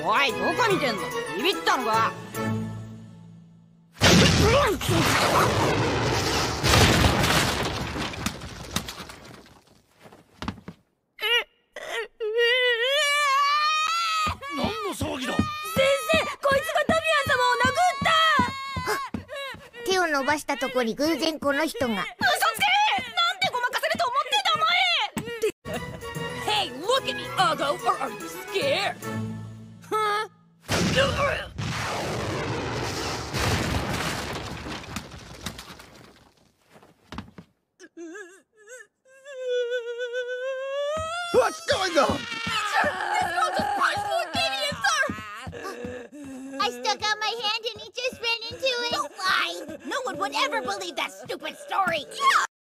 おい、どこ見てんだ。ビビったのか。 何の騒ぎだ。 先生、こいつがタミヤン様を殴った。 手を伸ばしたとこに偶然この人が。 嘘つけ。なんでごまかせると思ってんだお前。Hey, look at me, Ugo, or are you scared? Huh? What's going on? I stuck out my hand and he just ran into it. Don't lie! No one would ever believe that stupid story! Yeah!